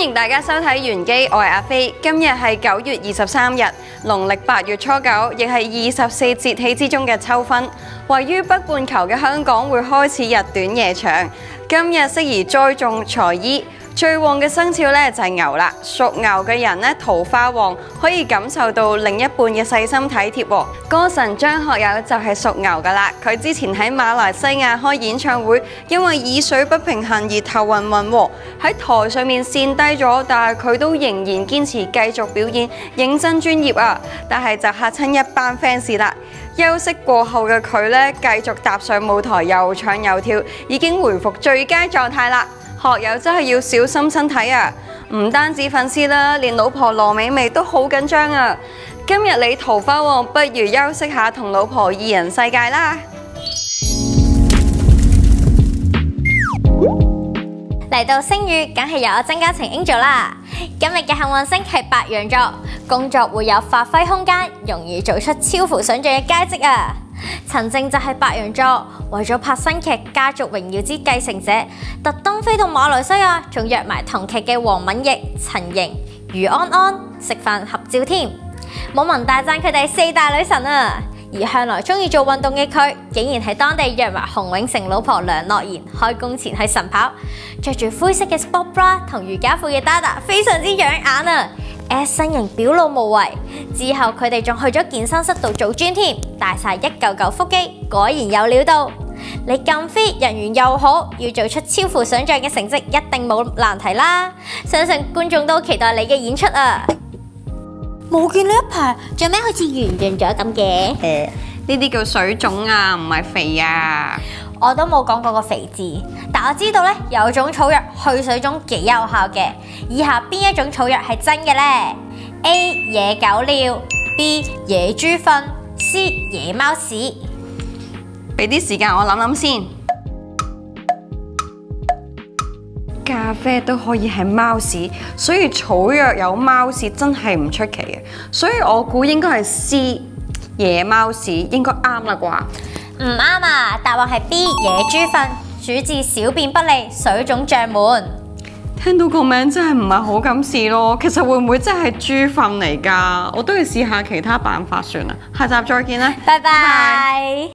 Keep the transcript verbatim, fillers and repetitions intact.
迎大家收睇玄機，我係阿飛。今日係九月二十三日，農曆八月初九，亦係二十四節氣之中嘅秋分。位於北半球嘅香港會開始日短夜長，今日適宜栽種財衣。最旺嘅生肖咧就係牛啦，屬牛嘅人咧桃花旺，可以感受到另一半嘅細心體貼。歌神張學友就係屬牛噶啦，佢之前喺馬來西亞開演唱會，因為耳水不平衡而頭暈暈，喺台上面跣低咗，但係佢都仍然堅持繼續表演，認真專業啊！但係就嚇親一班 fans 啦。休息過後嘅佢咧，繼續踏上舞台又唱又跳，已經回復最佳狀態啦。學友真係要小心身體啊！唔單止粉絲啦，連老婆羅美薇都好緊張啊！今日你桃花旺，不如休息下，同老婆二人世界啦！ 嚟到星月，梗係由我曾嘉晴 Angel 啦。今日嘅幸運星係白羊座，工作會有發揮空間，容易做出超乎想象嘅佳績啊！陳靜就係白羊座，為咗拍新劇《家族榮耀之繼承者》，特登飛到馬來西亞，仲約埋同劇嘅黃敏奕、陳瑩、余安安食飯合照添。網民大讚佢哋四大女神啊！而向來中意做運動嘅佢，竟然喺當地約埋洪永城老婆梁諾妍開工前去晨跑，着住灰色嘅 sport bra 同瑜伽褲嘅搭搭，非常之養眼啊！S 身形表露無遺，之後佢哋仲去咗健身室度做 gym 添，大晒一嚿嚿腹肌，果然有料到。你咁 fit，人緣又好，要做出超乎想象嘅成績，一定冇難題啦！相信觀眾都期待你嘅演出啊！冇見你一排，做咩好似圓潤咗咁嘅？ 誒，呢啲叫水腫啊，唔係肥啊！ 我都冇講過個肥字，但我知道咧有種草藥去水腫幾有效嘅。以下邊一種草藥係真嘅呢？ A 野狗尿 ，B 野豬糞 ，C 野貓屎。 俾啲時間我諗諗先。咖啡都可以係貓屎，所以草藥有貓屎真係唔出奇嘅。所以我估應該係 C 野貓屎，應該啱啦啩？ 唔啱啊！答案係 B 野豬糞，主治小便不利、水腫脹滿。 聽到個名真係唔係好敢試咯。其實會唔會真係豬糞嚟㗎？我都要試下其他辦法算啦。下集再見啦， 拜拜。